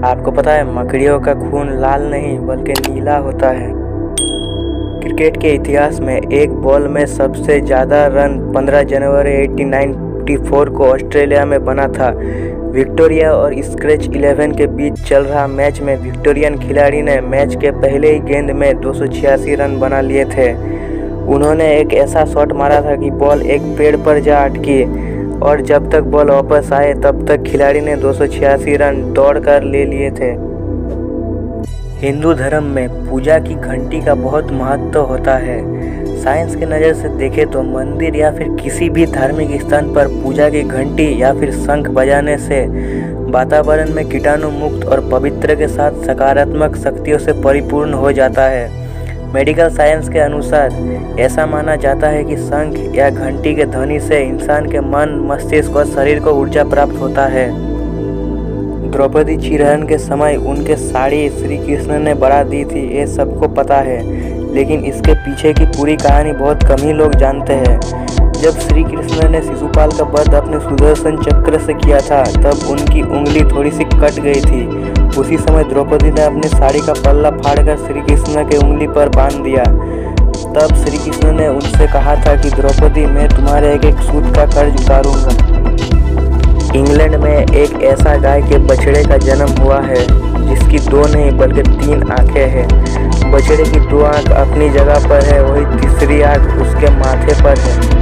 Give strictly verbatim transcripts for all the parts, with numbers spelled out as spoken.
आपको पता है मकड़ियों का खून लाल नहीं बल्कि नीला होता है। क्रिकेट के इतिहास में एक बॉल में सबसे ज़्यादा रन पंद्रह जनवरी अठारह सौ चौरासी को ऑस्ट्रेलिया में बना था। विक्टोरिया और स्क्रैच इलेवन के बीच चल रहा मैच में विक्टोरियन खिलाड़ी ने मैच के पहले ही गेंद में दो सौ छियासी रन बना लिए थे। उन्होंने एक ऐसा शॉट मारा था कि बॉल एक पेड़ पर जा अटकी और जब तक बॉल वापस आए तब तक खिलाड़ी ने दो सौ छियासी रन दौड़कर ले लिए थे। हिंदू धर्म में पूजा की घंटी का बहुत महत्व होता है। साइंस की नज़र से देखें तो मंदिर या फिर किसी भी धार्मिक स्थान पर पूजा की घंटी या फिर शंख बजाने से वातावरण में कीटाणु मुक्त और पवित्र के साथ सकारात्मक शक्तियों से परिपूर्ण हो जाता है। मेडिकल साइंस के अनुसार ऐसा माना जाता है कि शंख या घंटी के ध्वनि से इंसान के मन, मस्तिष्क और शरीर को ऊर्जा प्राप्त होता है। द्रौपदी चिरहरण के समय उनके साड़ी श्री कृष्ण ने बढ़ा दी थी, ये सबको पता है, लेकिन इसके पीछे की पूरी कहानी बहुत कम ही लोग जानते हैं। जब श्री कृष्ण ने शिशुपाल का वध अपने सुदर्शन चक्र से किया था तब उनकी उंगली थोड़ी सी कट गई थी। उसी समय द्रौपदी ने अपनी साड़ी का पल्ला फाड़कर श्री कृष्ण के उंगली पर बांध दिया। तब श्री कृष्ण ने उनसे कहा था कि द्रौपदी, मैं तुम्हारे एक एक सूत का कर्ज उतारूंगा। इंग्लैंड में एक ऐसा गाय के बछड़े का जन्म हुआ है जिसकी दो नहीं बल्कि तीन आंखें हैं। बछड़े की दो आंख अपनी जगह पर है, वही तीसरी आंख उसके माथे पर है।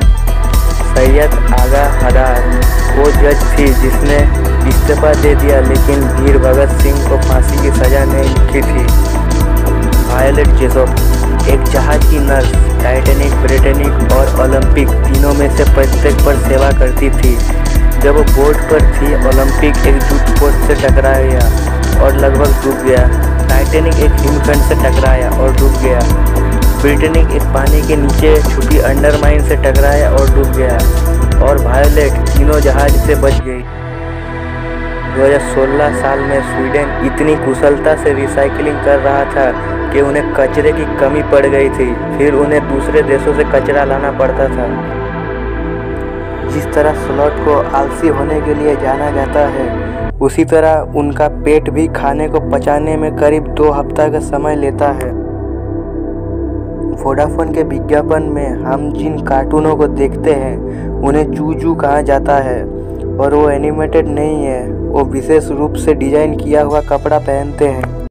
सैयद आगा हदार वो जज थी जिसने इस्तीफा दे दिया, लेकिन वीर भगत सिंह को फांसी की सजा नहीं लिखी थी। वायलेट जेसॉप एक जहाज की नर्स, टाइटैनिक, ब्रिटेनिक और ओलंपिक तीनों में से प्रत्येक पर सेवा करती थी। जब वो बोर्ड पर थी, ओलंपिक एक जूट से टकराया और लगभग डूब गया। टाइटैनिक एक हिमखंड से टकराया और डूब गया। ब्रिटेनिक एक पानी के नीचे छुपी अंडरमाइन से टकराया और डूब गया। और वायलेट तीनों जहाज से बच गई। दो हज़ार सोलह साल में स्वीडन इतनी कुशलता से रिसाइकलिंग कर रहा था कि उन्हें कचरे की कमी पड़ गई थी, फिर उन्हें दूसरे देशों से कचरा लाना पड़ता था। जिस तरह स्लॉथ को आलसी होने के लिए जाना जाता है, उसी तरह उनका पेट भी खाने को पचाने में करीब दो हफ्ता का समय लेता है। वोडाफोन के विज्ञापन में हम जिन कार्टूनों को देखते हैं उन्हें जूजू कहा जाता है और वो एनिमेटेड नहीं है, वो विशेष रूप से डिजाइन किया हुआ कपड़ा पहनते हैं।